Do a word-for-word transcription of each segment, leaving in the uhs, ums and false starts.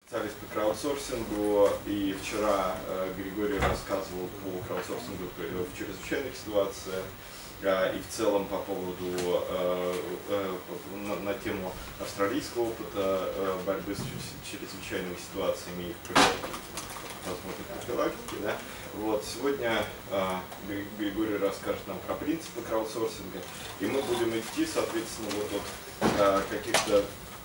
Специалист по краудсорсингу, и вчера э, Григорий рассказывал по краудсорсингу в чрезвычайных ситуациях, э, и в целом по поводу, э, э, на, на тему австралийского опыта э, борьбы с чрезвычайными ситуациями и возможной профилактики. Да? Вот, сегодня э, Григорий расскажет нам про принципы краудсорсинга, и мы будем идти, соответственно, вот от э, каких-то,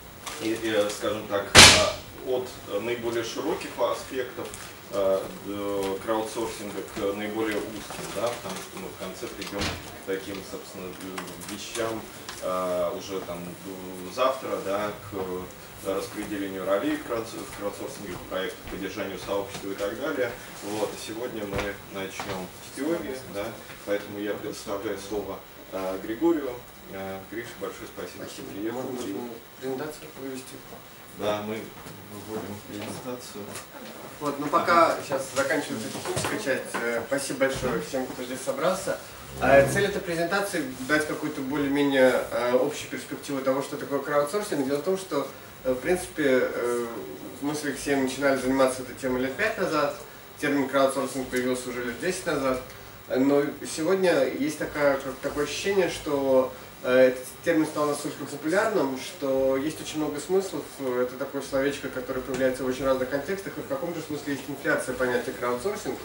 э, скажем так, от наиболее широких аспектов э, краудсорсинга к наиболее узким, да, потому что мы в конце придем к таким, собственно, вещам э, уже там завтра, да, к распределению ролей в краудсорсинговых проектах, поддержанию сообщества и так далее. Вот, и сегодня мы начнем с теории, да, поэтому я предоставляю слово э, Григорию. Э, Гриша, большое спасибо, спасибо. что приехал. Можно презентацию провести? Да, мы вводим презентацию. Вот, ну пока сейчас заканчивается техническая часть. Спасибо большое всем, кто здесь собрался. Цель этой презентации — дать какую-то более-менее общую перспективу того, что такое краудсорсинг. Дело в том, что, в принципе, мы с Алексеем начинали заниматься этой темой лет пять назад. Термин краудсорсинг появился уже лет десять назад. Но сегодня есть такая, такое ощущение, что этот термин стал настолько популярным, что есть очень много смыслов. Это такое словечко, которое появляется в очень разных контекстах, и в каком-то смысле есть инфляция понятия краудсорсинг,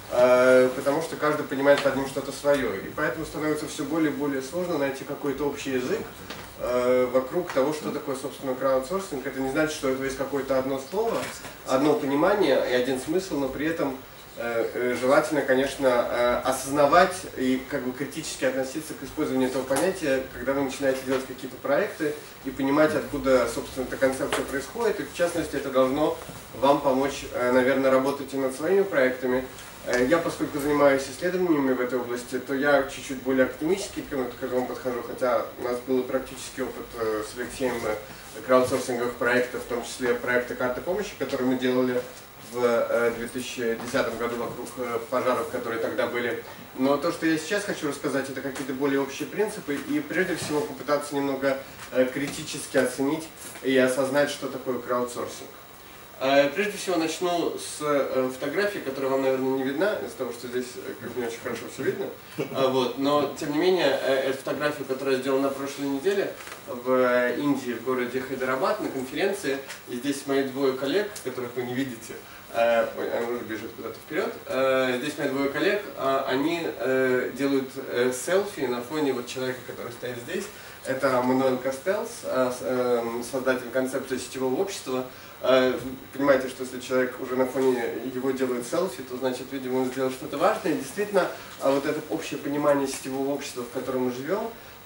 потому что каждый понимает под ним что-то свое. И поэтому становится все более и более сложно найти какой-то общий язык вокруг того, что такое, собственно, краудсорсинг. Это не значит, что это есть какое-то одно слово, одно понимание и один смысл, но при этом желательно, конечно, осознавать и как бы критически относиться к использованию этого понятия, когда вы начинаете делать какие-то проекты, и понимать, откуда, собственно, эта концепция происходит. И в частности, это должно вам помочь, наверное, работать и над своими проектами. Я, поскольку занимаюсь исследованиями в этой области, то я чуть-чуть более академически к этому подхожу, хотя у нас был практический опыт с Алексеем краудсорсинговых проектов, в том числе проекта «Карты помощи», который мы делали в две тысячи десятом году вокруг пожаров, которые тогда были. Но то, что я сейчас хочу рассказать, это какие-то более общие принципы, и прежде всего попытаться немного критически оценить и осознать, что такое краудсорсинг. Прежде всего начну с фотографии, которая вам, наверное, не видна, из-за того, что здесь как не очень хорошо все видно. Вот. Но, тем не менее, это фотография, которая сделана на прошлой неделе в Индии, в городе Хайдарабад, на конференции. И здесь мои двое коллег, которых вы не видите, ой, она уже бежит куда-то вперед. Здесь мои двое коллег, они делают селфи на фоне вот человека, который стоит здесь. Это Мануэль Кастелс, создатель концепции сетевого общества. Понимаете, что если человек уже на фоне его делает селфи, то значит, видимо, он сделал что-то важное. И действительно, вот это общее понимание сетевого общества, в котором мы живем,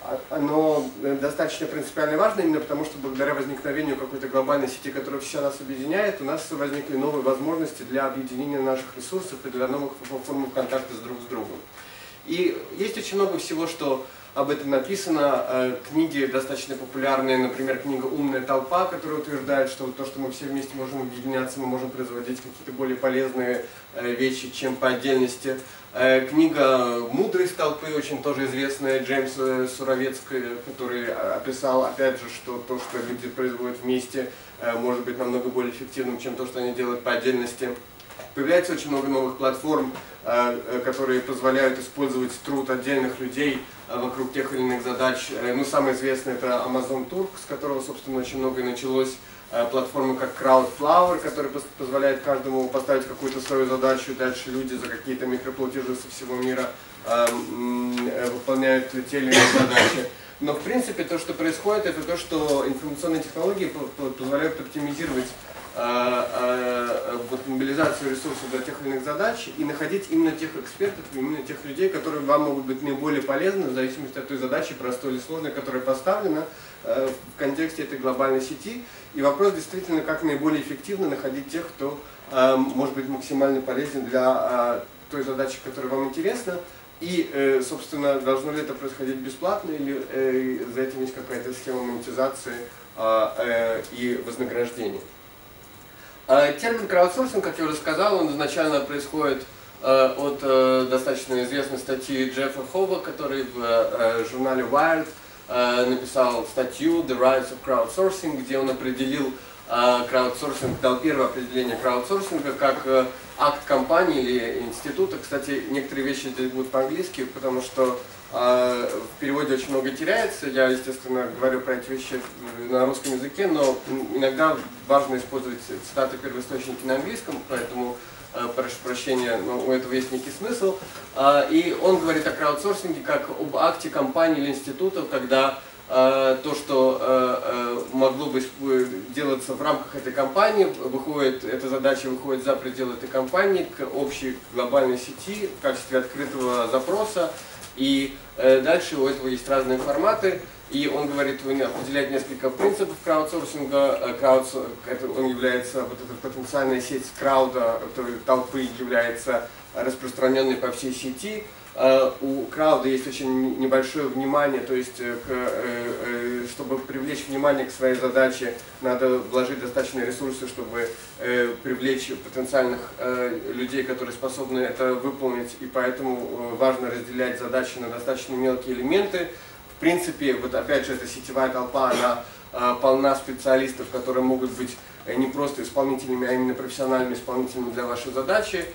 оно достаточно принципиально важно, именно потому что благодаря возникновению какой-то глобальной сети, которая все нас объединяет, у нас возникли новые возможности для объединения наших ресурсов и для новых форм контакта с друг с другом. И есть очень много всего, что об этом написано. Книги достаточно популярные, например, книга «Умная толпа», которая утверждает, что то, что мы все вместе можем объединяться, мы можем производить какие-то более полезные вещи, чем по отдельности. Книга «Мудрость толпы», очень тоже известная, Джеймс Суровецкий, который описал, опять же, что то, что люди производят вместе, может быть намного более эффективным, чем то, что они делают по отдельности. Появляется очень много новых платформ, которые позволяют использовать труд отдельных людей вокруг тех или иных задач. Ну, самое известное — это Amazon Turk, с которого, собственно, очень многое началось. Платформа как Crowdflower, которая позволяет каждому поставить какую-то свою задачу, и дальше люди за какие-то микроплатежи со всего мира выполняют те или иные задачи. Но, в принципе, то, что происходит, это то, что информационные технологии позволяют оптимизировать вот, мобилизацию ресурсов для тех или иных задач и находить именно тех экспертов, именно тех людей, которые вам могут быть наиболее полезны в зависимости от той задачи, простой или сложной, которая поставлена в контексте этой глобальной сети. И вопрос действительно, как наиболее эффективно находить тех, кто может быть максимально полезен для той задачи, которая вам интересна. И, собственно, должно ли это происходить бесплатно, или за этим есть какая-то схема монетизации и вознаграждения. Термин краудсорсинг, как я уже сказал, он изначально происходит от достаточно известной статьи Джеффа Хоба, который в журнале Wired написал статью «The Rise of Crowdsourcing», где он определил краудсорсинг дал первое определение краудсорсинга как акт компании или института. Кстати, некоторые вещи здесь будут по-английски, потому что в переводе очень много теряется. Я, естественно, говорю про эти вещи на русском языке, но иногда важно использовать цитаты первоисточники на английском, поэтому прошу прощения, но у этого есть некий смысл. И он говорит о краудсорсинге как об акте компании или института, когда то, что могло бы делаться в рамках этой компании, выходит, эта задача выходит за пределы этой компании к общей глобальной сети в качестве открытого запроса. И дальше у этого есть разные форматы. И он говорит, он определяет несколько принципов краудсорсинга. Краудсорсинг, это он является, вот эта потенциальная сеть крауда, толпы, является распространенной по всей сети. У крауда есть очень небольшое внимание, то есть, к, чтобы привлечь внимание к своей задаче, надо вложить достаточно ресурсов, чтобы привлечь потенциальных людей, которые способны это выполнить, и поэтому важно разделять задачи на достаточно мелкие элементы. В принципе, вот опять же, эта сетевая толпа, она полна специалистов, которые могут быть не просто исполнителями, а именно профессиональными исполнителями для вашей задачи.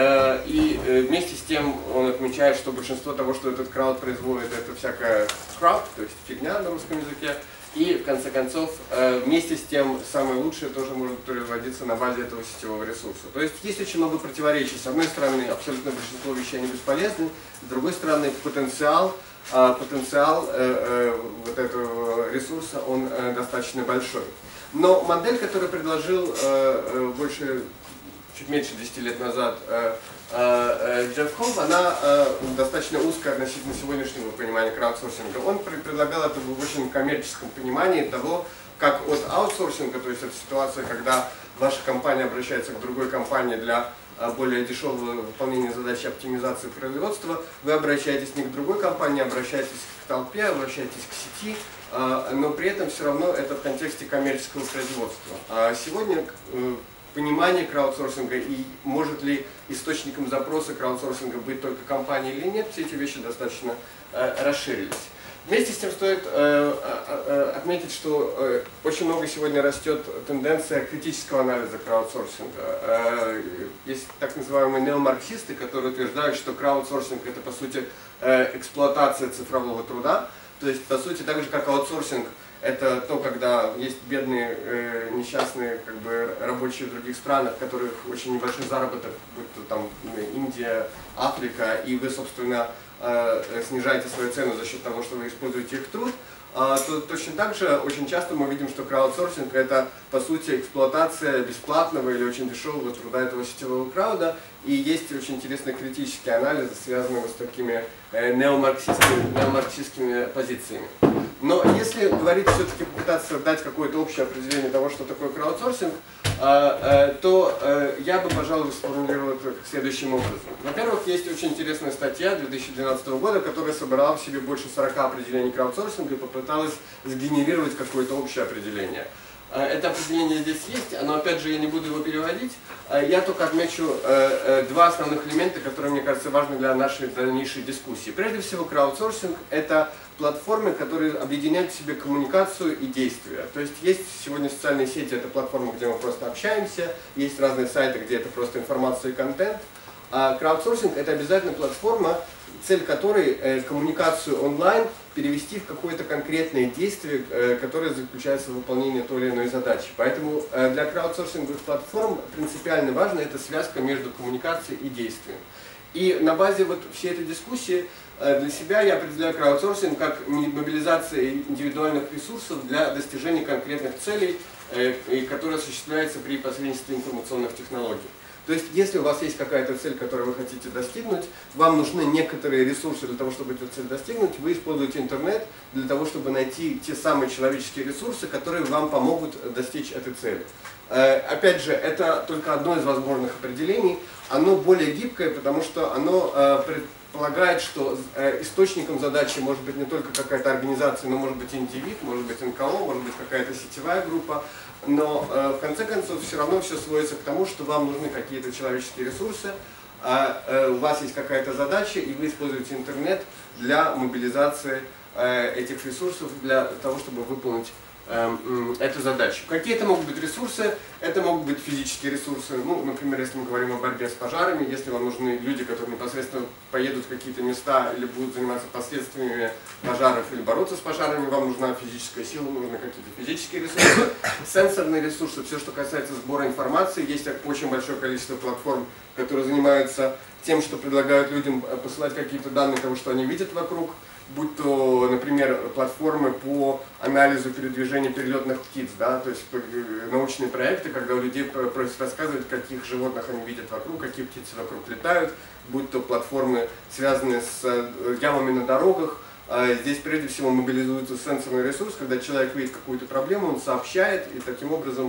И вместе с тем он отмечает, что большинство того, что этот крауд производит, это всякая крауд, то есть фигня на русском языке. И в конце концов, вместе с тем, самое лучшее тоже может производиться на базе этого сетевого ресурса. То есть есть очень много противоречий. С одной стороны, абсолютно большинство вещей они бесполезны, с другой стороны, потенциал, потенциал вот этого ресурса, он достаточно большой. Но модель, которую предложил э, больше, чуть меньше десяти лет назад э, э, Джефф Холл, она э, достаточно узкая относительно сегодняшнего понимания краудсорсинга. Он предлагал это в очень коммерческом понимании того, как от аутсорсинга, то есть это ситуация, когда ваша компания обращается к другой компании для более дешевого выполнения задачи оптимизации производства, вы обращаетесь не к другой компании, обращаетесь к толпе, обращаетесь к сети, но при этом все равно это в контексте коммерческого производства. Сегодня понимание краудсорсинга и может ли источником запроса краудсорсинга быть только компания или нет, все эти вещи достаточно расширились. Вместе с тем стоит э, э, отметить, что э, очень много сегодня растет тенденция критического анализа краудсорсинга. Э, есть так называемые неомарксисты, которые утверждают, что краудсорсинг это по сути э, эксплуатация цифрового труда. То есть по сути так же как аутсорсинг это то, когда есть бедные э, несчастные как бы, рабочие в других странах, у которых очень небольшой заработок, будь то там Индия, Африка, и вы собственно снижаете свою цену за счет того, что вы используете их труд, то точно так же очень часто мы видим, что краудсорсинг это по сути эксплуатация бесплатного или очень дешевого труда этого сетевого крауда, и есть очень интересный критический анализ, связанный с такими неомарксистскими, неомарксистскими позициями. Но если говорить все-таки попытаться дать какое-то общее определение того, что такое краудсорсинг, то я бы, пожалуй, сформулировал это следующим образом. Во-первых, есть очень интересная статья две тысячи двенадцатого года, которая собрала в себе больше сорока определений краудсорсинга и попыталась сгенерировать какое-то общее определение. Это определение здесь есть, но опять же я не буду его переводить. Я только отмечу два основных элемента, которые, мне кажется, важны для нашей дальнейшей дискуссии. Прежде всего, краудсорсинг – это платформы, которые объединяют в себе коммуникацию и действия. То есть есть сегодня социальные сети, это платформы, где мы просто общаемся, есть разные сайты, где это просто информация и контент. А краудсорсинг – это обязательно платформа, цель которой э, коммуникацию онлайн перевести в какое-то конкретное действие, э, которое заключается в выполнении той или иной задачи. Поэтому э, для краудсорсинговых платформ принципиально важна эта связка между коммуникацией и действием. И на базе вот всей этой дискуссии э, для себя я определяю краудсорсинг как мобилизация индивидуальных ресурсов для достижения конкретных целей, э, и которые осуществляются при посредничестве информационных технологий. То есть, если у вас есть какая-то цель, которую вы хотите достигнуть, вам нужны некоторые ресурсы для того, чтобы эту цель достигнуть, вы используете интернет для того, чтобы найти те самые человеческие ресурсы, которые вам помогут достичь этой цели. Опять же, это только одно из возможных определений, оно более гибкое, потому что оно предполагает, что источником задачи может быть не только какая-то организация, но может быть индивид, может быть эн ка о, может быть какая-то сетевая группа. Но э, в конце концов все равно все сводится к тому, что вам нужны какие-то человеческие ресурсы, а э, у вас есть какая-то задача, и вы используете интернет для мобилизации э, этих ресурсов, для того, чтобы выполнить эту задачу. Какие это могут быть ресурсы? Это могут быть физические ресурсы. Ну, например, если мы говорим о борьбе с пожарами, если вам нужны люди, которые непосредственно поедут в какие-то места или будут заниматься последствиями пожаров или бороться с пожарами, вам нужна физическая сила, нужны какие-то физические ресурсы. Сенсорные ресурсы, все, что касается сбора информации, есть очень большое количество платформ, которые занимаются тем, что предлагают людям посылать какие-то данные того, что они видят вокруг, будь то, например, платформы по анализу передвижения перелетных птиц, да, то есть научные проекты, когда у людей просят рассказывать, каких животных они видят вокруг, какие птицы вокруг летают, будь то платформы, связанные с ямами на дорогах. Здесь прежде всего мобилизуется сенсорный ресурс, когда человек видит какую-то проблему, он сообщает и таким образом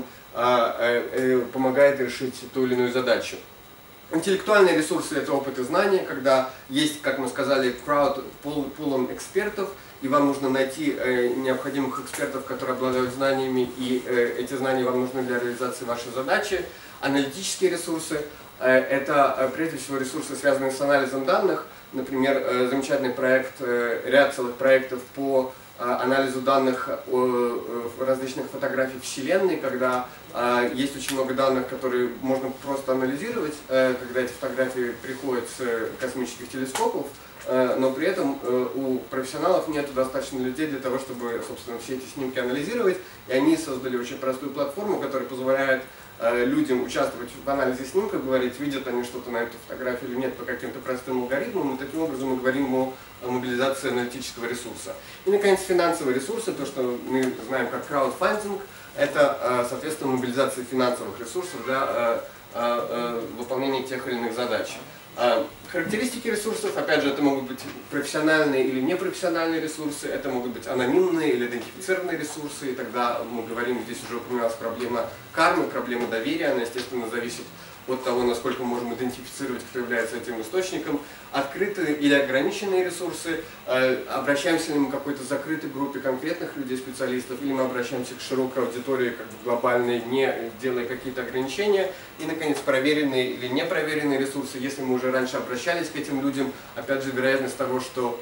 помогает решить ту или иную задачу. Интеллектуальные ресурсы – это опыт и знания, когда есть, как мы сказали, crowd пулом экспертов, и вам нужно найти э, необходимых экспертов, которые обладают знаниями, и э, эти знания вам нужны для реализации вашей задачи. Аналитические ресурсы э, – это э, прежде всего ресурсы, связанные с анализом данных. Например, э, замечательный проект, э, ряд целых проектов по анализу данных различных фотографий Вселенной, когда есть очень много данных, которые можно просто анализировать, когда эти фотографии приходят с космических телескопов, но при этом у профессионалов нет достаточно людей для того, чтобы, собственно, все эти снимки анализировать, и они создали очень простую платформу, которая позволяет людям участвовать в анализе снимков, говорить, видят они что-то на эту фотографию или нет по каким-то простым алгоритмам, и таким образом мы говорим о мобилизации аналитического ресурса. И, наконец, финансовые ресурсы, то, что мы знаем как краудфандинг, это, соответственно, мобилизация финансовых ресурсов для выполнения тех или иных задач. Характеристики ресурсов, опять же, это могут быть профессиональные или непрофессиональные ресурсы, это могут быть анонимные или идентифицированные ресурсы, и тогда мы говорим, здесь уже упоминалась проблема кармы, проблема доверия, она, естественно, зависит от того, насколько мы можем идентифицировать, кто является этим источником. Открытые или ограниченные ресурсы, обращаемся ли мы к какой-то закрытой группе конкретных людей, специалистов, или мы обращаемся к широкой аудитории, как бы глобальной, не делая какие-то ограничения. И, наконец, проверенные или непроверенные ресурсы, если мы уже раньше обращались к этим людям, опять же, вероятность того, что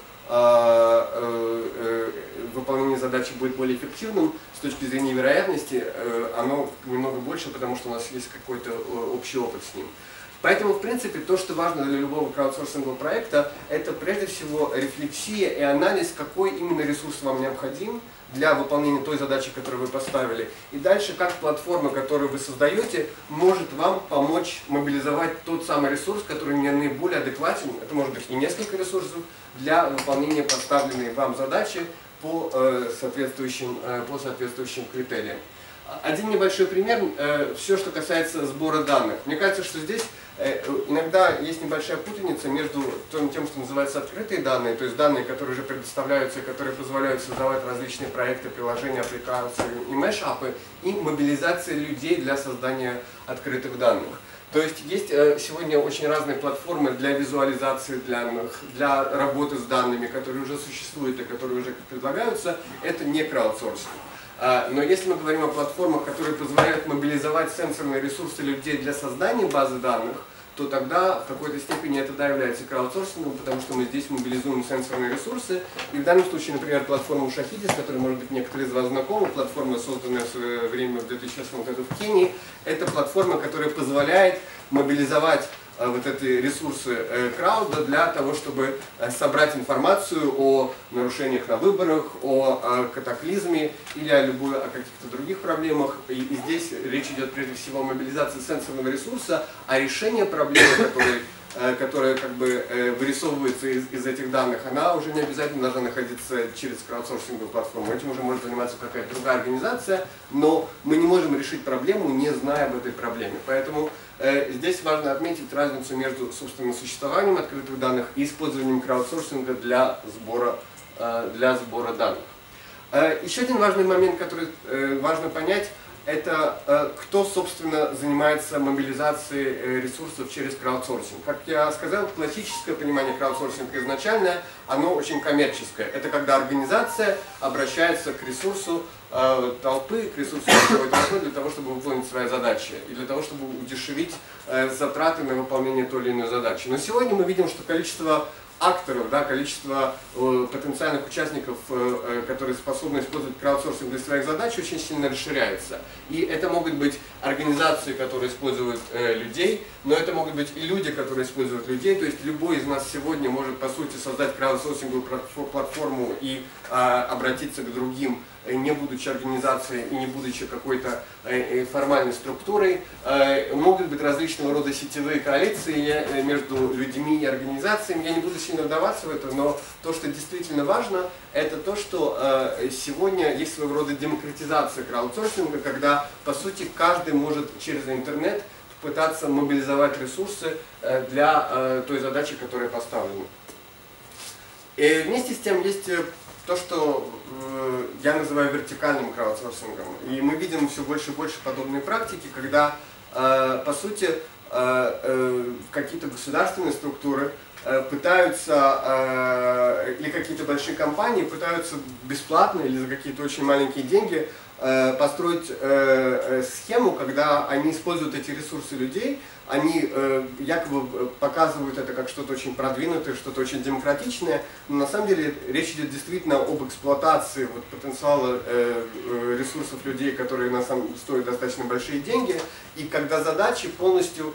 выполнение задачи будет более эффективным с точки зрения вероятности, оно немного больше, потому что у нас есть какой-то общий опыт с ним. Поэтому, в принципе, то, что важно для любого краудсорсингового проекта, это прежде всего рефлексия и анализ, какой именно ресурс вам необходим для выполнения той задачи, которую вы поставили. И дальше, как платформа, которую вы создаете, может вам помочь мобилизовать тот самый ресурс, который наиболее адекватен, это может быть и несколько ресурсов, для выполнения поставленной вам задачи по, э, соответствующим, э, по соответствующим критериям. Один небольшой пример, э, все, что касается сбора данных. Мне кажется, что здесь э, иногда есть небольшая путаница между тем, что называется открытые данные, то есть данные, которые уже предоставляются, которые позволяют создавать различные проекты, приложения, аппликации и мэшапы, и мобилизация людей для создания открытых данных. То есть есть сегодня очень разные платформы для визуализации данных, для работы с данными, которые уже существуют и которые уже предлагаются. Это не краудсорсинг. Но если мы говорим о платформах, которые позволяют мобилизовать сенсорные ресурсы людей для создания базы данных, то тогда в какой-то степени это да, является краудсорсингом, потому что мы здесь мобилизуем сенсорные ресурсы. И в данном случае, например, платформа Шахидис, с которой, может быть, некоторые из вас знакомы, платформа, созданная в свое время в две тысячи восьмом году в Кении, это платформа, которая позволяет мобилизовать вот эти ресурсы крауда для того, чтобы собрать информацию о нарушениях на выборах, о катаклизме или о, любой, о каких-то других проблемах. И, и здесь речь идет прежде всего о мобилизации сенсорного ресурса, а решение проблемы, которая, которая как бы вырисовывается из, из этих данных, она уже не обязательно должна находиться через краудсорсинговую платформу. Этим уже может заниматься какая-то другая организация, но мы не можем решить проблему, не зная об этой проблеме. Поэтому здесь важно отметить разницу между, собственно, существованием открытых данных и использованием краудсорсинга для сбора, для сбора данных. Еще один важный момент, который важно понять, это кто, собственно, занимается мобилизацией ресурсов через краудсорсинг. Как я сказал, классическое понимание краудсорсинга изначально, оно очень коммерческое. Это когда организация обращается к ресурсу толпы, к ресурсу толпы для того, чтобы выполнить свои задачи и для того, чтобы удешевить затраты на выполнение той или иной задачи. Но сегодня мы видим, что количество акторов, да, количество э, потенциальных участников, э, которые способны использовать краудсорсинг для своих задач, очень сильно расширяется. И это могут быть организации, которые используют э, людей, но это могут быть и люди, которые используют людей. То есть любой из нас сегодня может, по сути, создать краудсорсинговую платформу и э, обратиться к другим, не будучи организацией и не будучи какой-то э, формальной структурой. Э, могут быть различного рода сетевые коалиции э, между людьми и организациями. Я не буду сильно вдаваться в это, но то, что действительно важно, это то, что э, сегодня есть своего рода демократизация краудсорсинга, когда, по сути, каждый может через интернет пытаться мобилизовать ресурсы э, для э, той задачи, которая поставлена. И вместе с тем есть то, что э, я называю вертикальным краудсорсингом. И мы видим все больше и больше подобные практики, когда, э, по сути, э, э, какие-то государственные структуры э, пытаются, э, или какие-то большие компании пытаются бесплатно или за какие-то очень маленькие деньги э, построить э, э, схему, когда они используют эти ресурсы людей, они э, якобы показывают это как что-то очень продвинутое, что-то очень демократичное, но на самом деле речь идет действительно об эксплуатации вот, потенциала э, э, ресурсов людей, которые на самом деле стоят достаточно большие деньги, и когда задачи полностью,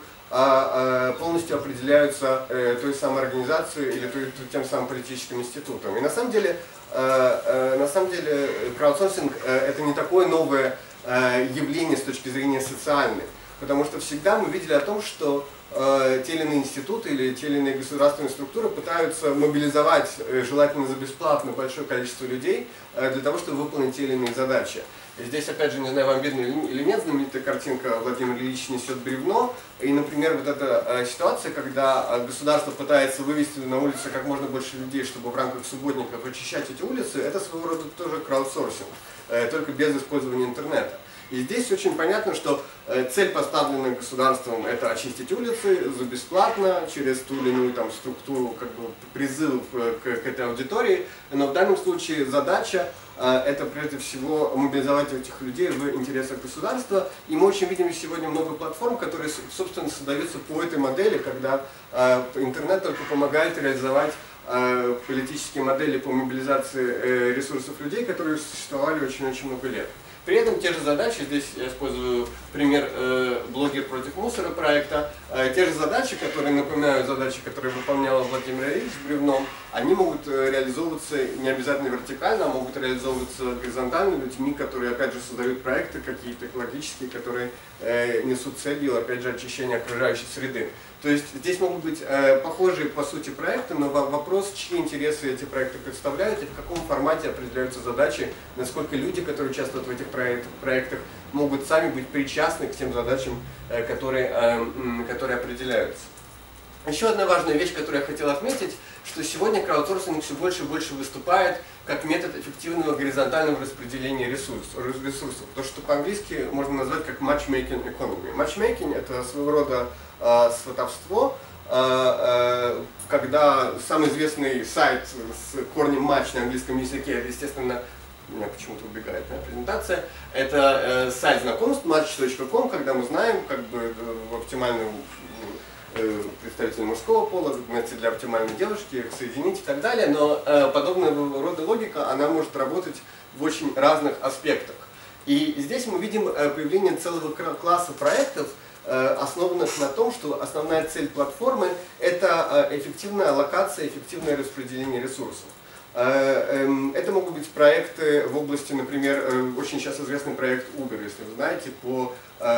э, полностью определяются э, той самой организацией или той, тем самым политическим институтом. И на самом деле, э, э, на самом деле краудсорсинг э, это не такое новое э, явление с точки зрения социальной. Потому что всегда мы видели о том, что э, те или иные институты или те или иные государственные структуры пытаются мобилизовать, э, желательно за бесплатно, большое количество людей э, для того, чтобы выполнить те или иные задачи. И здесь, опять же, не знаю, вам видно или нет, знаменитая картинка «Владимир Ильич несет бревно». И, например, вот эта э, ситуация, когда государство пытается вывести на улицы как можно больше людей, чтобы в рамках субботников очищать эти улицы, это своего рода тоже краудсорсинг, э, только без использования интернета. И здесь очень понятно, что цель, поставленная государством, это очистить улицы за бесплатно, через ту или иную там, структуру как бы, призывов к, к этой аудитории. Но в данном случае задача это прежде всего мобилизовать этих людей в интересах государства. И мы очень видим сегодня много платформ, которые, собственно, создаются по этой модели, когда интернет только помогает реализовать политические модели по мобилизации ресурсов людей, которые существовали очень-очень много лет. При этом те же задачи, здесь я использую пример э, «Блогер против мусора» проекта, э, те же задачи, которые напоминают задачи, которые выполнял Владимир Ильич бревном, они могут реализовываться не обязательно вертикально, а могут реализовываться горизонтально людьми, которые, опять же, создают проекты какие-то экологические, которые э, несут целью, опять же, очищения окружающей среды. То есть здесь могут быть э, похожие по сути проекты, но вопрос, чьи интересы эти проекты представляют и в каком формате определяются задачи, насколько люди, которые участвуют в этих проектах, могут сами быть причастны к тем задачам, э, которые, э, которые определяются. Еще одна важная вещь, которую я хотел отметить, что сегодня краудсорсинг все больше и больше выступает как метод эффективного горизонтального распределения ресурсов. ресурсов. То, что по-английски можно назвать как matchmaking economy. Matchmaking – это своего рода э, сватовство, э, э, когда самый известный сайт с корнем матч на английском языке, это, естественно, у меня почему-то убегает моя презентация, это э, сайт знакомств матч точка ком, когда мы знаем как бы в оптимальном представителей мужского пола, для оптимальной девушки, их соединить и так далее, но э, подобного рода логика, она может работать в очень разных аспектах. И здесь мы видим э, появление целого класса проектов, э, основанных на том, что основная цель платформы – это э, эффективная аллокация, эффективное распределение ресурсов. Это могут быть проекты в области, например, очень сейчас известный проект Uber, если вы знаете, по,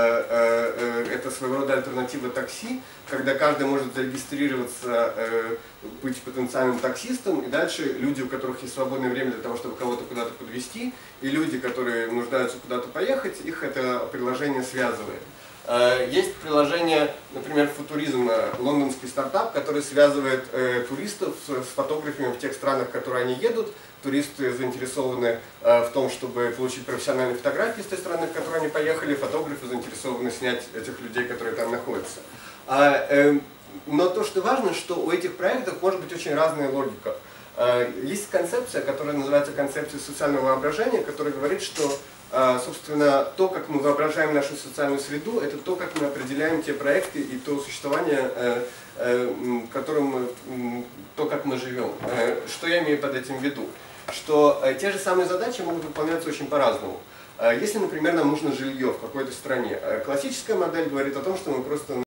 это своего рода альтернатива такси, когда каждый может зарегистрироваться, быть потенциальным таксистом, и дальше люди, у которых есть свободное время для того, чтобы кого-то куда-то подвезти, и люди, которые нуждаются куда-то поехать, их это приложение связывает. Есть приложение, например, Футуризм, лондонский стартап, который связывает э, туристов с, с фотографами в тех странах, в которые они едут. Туристы заинтересованы э, в том, чтобы получить профессиональные фотографии с той страны, в которую они поехали. Фотографы заинтересованы снять этих людей, которые там находятся. А, э, но то, что важно, что у этих проектов может быть очень разная логика. Э, есть концепция, которая называется концепцией социального воображения, которая говорит, что собственно, то, как мы воображаем нашу социальную среду, это то, как мы определяем те проекты и то существование, которым, то, как мы живем. Что я имею под этим в виду? Что те же самые задачи могут выполняться очень по-разному. Если, например, нам нужно жилье в какой-то стране, классическая модель говорит о том, что мы просто